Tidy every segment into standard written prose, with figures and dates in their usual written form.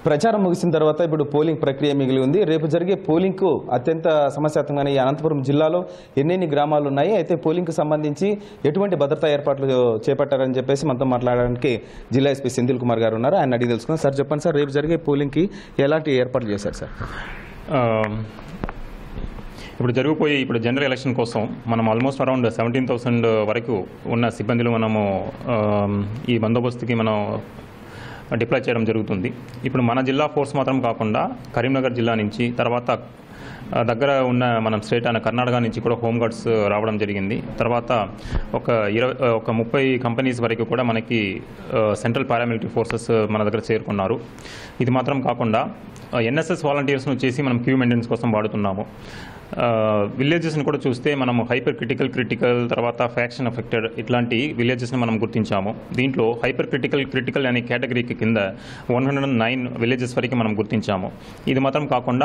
ప్రచారం ముగిసిన తర్వాత ఇప్పుడు పోలింగ్ ప్రక్రియ మిగిలి ఉంది. రేపు జరిగే పోలింగ్కు అత్యంత సమస్యాత్మకమైన ఈ అనంతపురం జిల్లాలో ఎన్నెన్ని గ్రామాలు ఉన్నాయి, అయితే పోలింగ్కు సంబంధించి ఎటువంటి భద్రతా ఏర్పాట్లు చేపట్టారని చెప్పేసి మనతో మాట్లాడడానికి జిల్లా ఎస్పీ సెంథిల్ కుమార్ గారు ఉన్నారు. ఆయన అడిగి తెలుసుకున్నాం. సార్ చెప్పండి సార్, రేపు జరిగే పోలింగ్కి ఎలాంటి ఏర్పాట్లు చేశారు సార్? ఇప్పుడు జనరల్ ఎలక్షన్ కోసం మనం ఆల్మోస్ట్ అరౌండ్ 17,000 వరకు ఉన్న సిబ్బందులు మనము ఈ బందోబస్తుకి మనం డిప్లాయ్ చేయడం జరుగుతుంది. ఇప్పుడు మన జిల్లా ఫోర్స్ మాత్రం కాకుండా కరీంనగర్ జిల్లా నుంచి, తర్వాత దగ్గర ఉన్న మనం స్టేట్ అయిన కర్ణాటక నుంచి కూడా హోంగార్డ్స్ రావడం జరిగింది. తర్వాత ఒక 30 కంపెనీస్ వరకు కూడా మనకి సెంట్రల్ పారామిలిటరీ ఫోర్సెస్ మన దగ్గర చేరుకున్నారు. ఇది మాత్రం కాకుండా ఎన్ఎస్ఎస్ వాలంటీర్స్ను చేసి మనం క్యూ మెయింటెనెన్స్ కోసం వాడుతున్నాము. విలేజెస్ని కూడా చూస్తే మనం హైపర్ క్రిటికల్ తర్వాత ఫ్యాక్షన్ అఫెక్టెడ్ ఇట్లాంటి విలేజెస్ని మనం గుర్తించాము. దీంట్లో హైపర్ క్రిటికల్ అనే కేటగిరీకి కింద 109 విలేజెస్ వరకు మనం గుర్తించాము. ఇది మాత్రం కాకుండా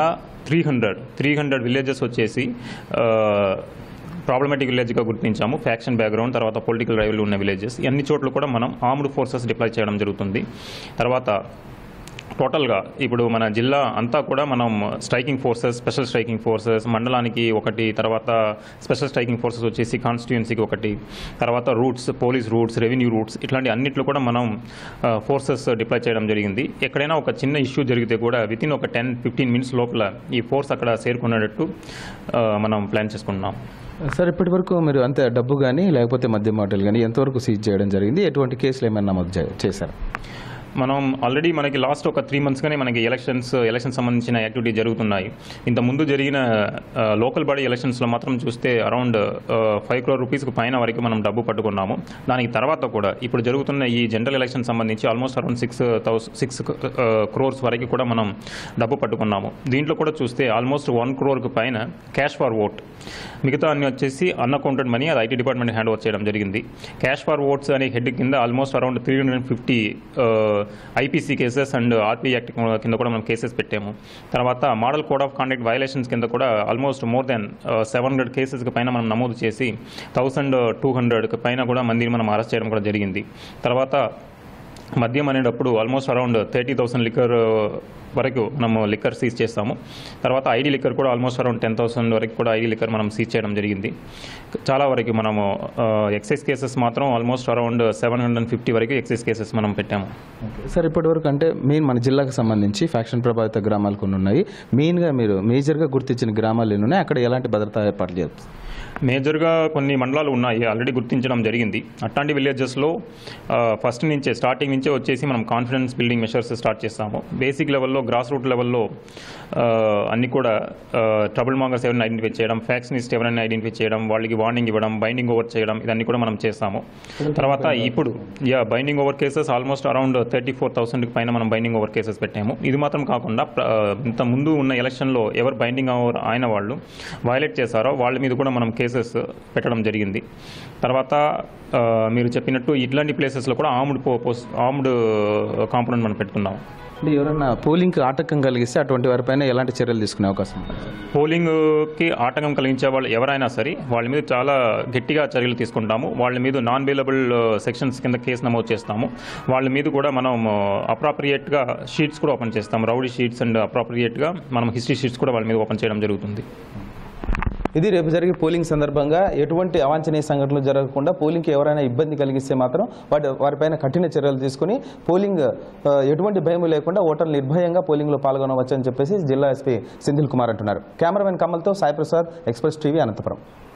300 విలేజెస్ వచ్చేసి ప్రాబ్లమాటిక్ విలేజ్గా గుర్తించాము. ఫ్యాక్షన్ బ్యాక్గ్రౌండ్ తర్వాత పొలిటికల్ రైవల్ ఉన్న విలేజెస్ అన్ని చోట్ల కూడా మనం ఆర్మ్డ్ ఫోర్సెస్ డిప్లాయ్ చేయడం జరుగుతుంది. తర్వాత టోటల్గా ఇప్పుడు మన జిల్లా అంతా కూడా మనం striking forces, special striking forces మండలానికి ఒకటి, తర్వాత స్పెషల్ స్ట్రైకింగ్ ఫోర్సెస్ వచ్చేసి కాన్స్టిట్యుయెన్సీకి ఒకటి, తర్వాత routes, police routes, revenue routes ఇట్లాంటి అన్నింటిలో కూడా మనం ఫోర్సెస్ డిప్లాయ్ చేయడం జరిగింది. ఎక్కడైనా ఒక చిన్న ఇష్యూ జరిగితే కూడా వితిన్ ఒక 10-15 మినిట్స్ లోపల ఈ ఫోర్స్ అక్కడ చేరుకునేటట్టు మనం ప్లాన్ చేసుకుంటున్నాం. సార్, ఇప్పటి వరకు మీరు అంతే డబ్బు కానీ లేకపోతే మద్యం మాటలు కానీ ఎంతవరకు సీజ్ చేయడం జరిగింది? ఎటువంటి కేసులు ఏమైనా నమోదు చేశారు? మనం ఆల్రెడీ మనకి లాస్ట్ ఒక 3 months గానే మనకి ఎలక్షన్ సంబంధించిన యాక్టివిటీ జరుగుతున్నాయి. ఇంత ముందు జరిగిన లోకల్ బాడీ ఎలక్షన్స్లో మాత్రం చూస్తే అరౌండ్ 5 crore రూపీస్కి పైన వరకు మనం డబ్బు పట్టుకున్నాము. దానికి తర్వాత కూడా ఇప్పుడు జరుగుతున్న ఈ జనరల్ ఎలక్షన్ సంబంధించి ఆల్మోస్ట్ అరౌండ్ 6 crores వరకు కూడా మనం డబ్బు పట్టుకున్నాము. దీంట్లో కూడా చూస్తే ఆల్మోస్ట్ 1 crore పైన క్యాష్ ఫర్ ఓట్, మిగతా అన్ని వచ్చేసి అన్అకౌంటెడ్ మనీ అది ఐటీ డిపార్ట్మెంట్ హ్యాండ్ ఓవర్ చేయడం జరిగింది. క్యాష్ ఫర్ ఓట్స్ అనే హెడ్ కింద almost around 350 IPC cases and RP act కింద కూడా మనం కేసెస్ పెట్టాము. తర్వాత model code of conduct violations కింద కూడా ఆల్మోస్ట్ మోర్ దెన్ 700 కేసెస్కి పైన మనం నమోదు చేసి 1200 పైన కూడా మందిని మనం అరెస్ట్ చేయడం కూడా జరిగింది. తర్వాత మద్యం అనేటప్పుడు ఆల్మోస్ట్ అరౌండ్ 30,000 లిక్కర్ వరకు మనము లిక్కర్ సీజ్ చేస్తాము. తర్వాత ఐడి లిక్కర్ కూడా ఆల్మోస్ట్ అరౌండ్ 10,000 వరకు కూడా ఐడి లిక్కర్ మనం సీజ్ చేయడం జరిగింది. చాలా వరకు మనము ఎక్సైజ్ కేసెస్ మాత్రం ఆల్మోస్ట్ అరౌండ్ 750 వరకు ఎక్సైజ్ కేసెస్ మనం పెట్టాము. సార్, ఇప్పటి వరకు అంటే మెయిన్ మన జిల్లాకు సంబంధించి ఫ్యాక్షన్ ప్రభావిత గ్రామాలు కొన్ని ఉన్నాయి. మెయిన్గా మీరు మేజర్గా గుర్తించిన గ్రామాలు ఎన్ని ఉన్నాయి? అక్కడ ఎలాంటి భద్రతా ఏర్పాట్లు చేస్తారు? మేజర్గా కొన్ని మండలాలు ఉన్నాయి, ఆల్రెడీ గుర్తించడం జరిగింది. అట్లాంటి విలేజెస్లో స్టార్టింగ్ నుంచే వచ్చేసి మనం కాన్ఫిడెన్స్ బిల్డింగ్ మెషర్స్ స్టార్ట్ చేస్తాము. బేసిక్ లెవెల్లో, గ్రాస్ రూట్ లెవెల్లో అన్ని కూడా ట్రబుల్ మాంగర్స్ ఎవరైనా ఐడెంటిఫై చేయడం, ఫ్యాక్షనిస్ట్ ఎవరైనా ఐడెంటిఫై చేయడం, వాళ్ళకి వార్నింగ్ ఇవ్వడం, బైండింగ్ ఓవర్ చేయడం, ఇదన్నీ కూడా మనం చేస్తాము. తర్వాత ఇప్పుడు binding over cases almost around 34,000 పైన మనం బైండింగ్ ఓవర్ కేసెస్ పెట్టాము. ఇది మాత్రం కాకుండా ఇంత ముందు ఉన్న ఎలక్షన్లో ఎవరు బైండింగ్ ఓవర్ అయిన వాళ్ళు వయలేట్ చేశారో వాళ్ళ మీద కూడా మనం కేసెస్ పెట్టడం జరిగింది. తర్వాత మీరు చెప్పినట్టు ఇట్లాంటి ప్లేసెస్లో కూడా ఆర్మ్డ్ కాంపోనెంట్ మనం పెట్టుకున్నాం. అంటే ఎవరైనా పోలింగ్కి ఆటంకం కలిగిస్తే అటువంటి వారిపైన ఎలాంటి చర్యలు తీసుకునే అవకాశం? పోలింగ్కి ఆటంకం కలిగించే వాళ్ళు ఎవరైనా సరే వాళ్ళ మీద చాలా గట్టిగా చర్యలు తీసుకుంటాము. వాళ్ళ మీద నాన్ బెయిలబుల్ సెక్షన్స్ కింద కేసు నమోదు చేస్తాము. వాళ్ళ మీద కూడా మనం అప్రాప్రియేట్గా షీట్స్ కూడా ఓపెన్ చేస్తాము. రౌడీ షీట్స్ అండ్ అప్రాప్రియేట్గా మనం హిస్టరీ షీట్స్ కూడా వాళ్ళ మీద ఓపెన్ చేయడం జరుగుతుంది. ఇది రేపు జరిగే పోలింగ్ సందర్భంగా ఎటువంటి అవాంఛనీయ సంఘటనలు జరగకుండా పోలింగ్కి ఎవరైనా ఇబ్బంది కలిగిస్తే మాత్రం వారిపైన కఠిన చర్యలు తీసుకుని పోలింగ్ ఎటువంటి భయం లేకుండా ఓటర్లు నిర్భయంగా పోలింగ్లో పాల్గొనవచ్చని చెప్పేసి జిల్లా ఎస్పీ సెంథిల్ కుమార్ అంటున్నారు. కెమెరామెన్ కమల్తో సాయి ప్రసాద్, ఎక్స్ప్రెస్ టీవీ, అనంతపురం.